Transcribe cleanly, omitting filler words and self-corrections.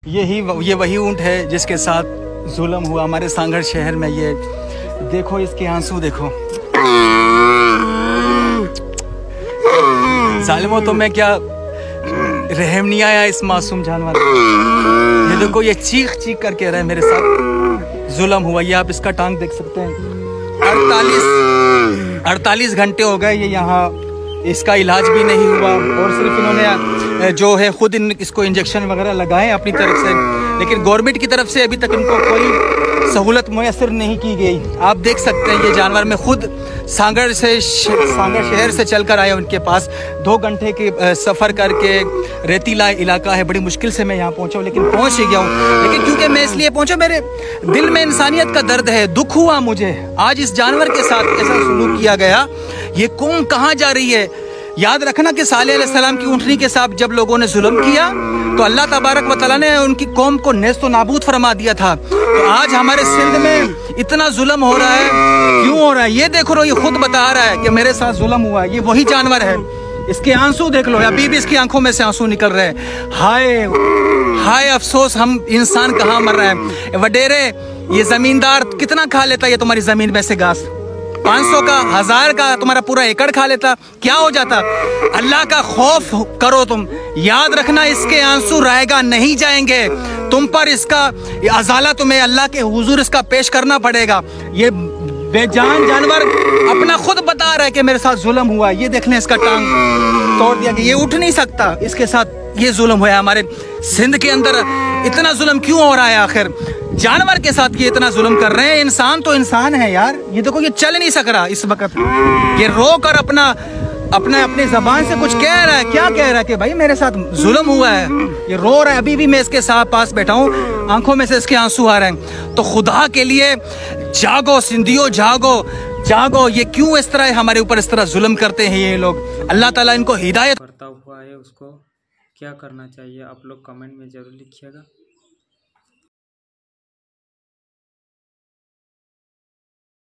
ये वही ऊंट है जिसके साथ जुल्म हुआ हमारे सांगड़ शहर में। ये देखो इसके आंसू देखो। जालिमों तो मैं क्या रहम नहीं आया इस मासूम जानवर। ये देखो ये चीख चीख कर कह रहा है मेरे साथ जुल्म हुआ। ये आप इसका टांग देख सकते हैं। 48 घंटे हो गए ये यहाँ, इसका इलाज भी नहीं हुआ और सिर्फ इन्होंने जो है खुद इसको इंजेक्शन वगैरह लगाए अपनी तरफ से, लेकिन गवर्नमेंट की तरफ से अभी तक इनको कोई सहूलत मुयसर नहीं की गई। आप देख सकते हैं ये जानवर मैं खुद सांगड़ शहर से चलकर आया उनके पास। 2 घंटे के सफ़र करके, रेतीला इलाका है, बड़ी मुश्किल से मैं यहाँ पहुँचा हूँ, लेकिन पहुँच ही गया हूँ। लेकिन क्योंकि मैं इसलिए पहुँचा, मेरे दिल में इंसानियत का दर्द है, दुख हुआ मुझे आज इस जानवर के साथ ऐसा सलूक किया गया। ये कौम कहाँ जा रही है? याद रखना कि सालेह अलैहिस्सलाम की ऊँटनी के साथ जब लोगों ने जुल्म किया तो अल्लाह तबारक व तआला ने उनकी कौम को नेस्त नाबूद फरमा दिया था। तो आज हमारे सिंध में इतना जुल्म हो रहा है, क्यों हो रहा है? ये देखो, ये खुद बता रहा है कि मेरे साथ जुल्म हुआ है। ये वही जानवर है, इसके आंसू देख लो, अभी भी इसकी आंखों में से आंसू निकल रहे हैं। हाय हाय अफसोस, हम इंसान कहाँ मर रहे हैं। वडेरे, ये जमींदार कितना खा लेता ये तुम्हारी जमीन में से घास? 500 का, 1000 का तुम्हारा पूरा एकड़ खा लेता, क्या हो जाता? अल्लाह का खौफ करो तुम। याद रखना इसके आंसू रहेगा नहीं जाएंगे, तुम पर इसका अजाला तुम्हें अल्लाह के हुजूर इसका पेश करना पड़ेगा। ये बेजान जानवर अपना खुद बता रहा है कि मेरे साथ जुल्म हुआ। ये देख लें, इसका टांग तोड़ दिया कि ये उठ नहीं सकता, इसके साथ ये जुल्म हुआ। हमारे सिंध के अंदर इतना जुल्म क्यों हो रहा है? आखिर जानवर के साथ ये इतना जुल्म कर रहे हैं। इंसान तो इंसान है यार। ये देखो, ये चल नहीं सक रहा इस वक्त, ये रो कर अपने जबान से कुछ कह रहा है। क्या कह रहा है? कि भाई मेरे साथ जुल्म हुआ है। ये रो रहा है, अभी भी मैं इसके साथ पास बैठा हूँ, आंखों में से इसके आंसू आ रहे हैं। तो खुदा के लिए जागो सिंधियो, जागो जागो। ये क्यों इस तरह हमारे ऊपर इस तरह जुल्म करते हैं ये लोग? अल्लाह ताला इनको हिदायत करता हुआ है, उसको क्या करना चाहिए आप लोग कमेंट में जरूर लिखिएगा।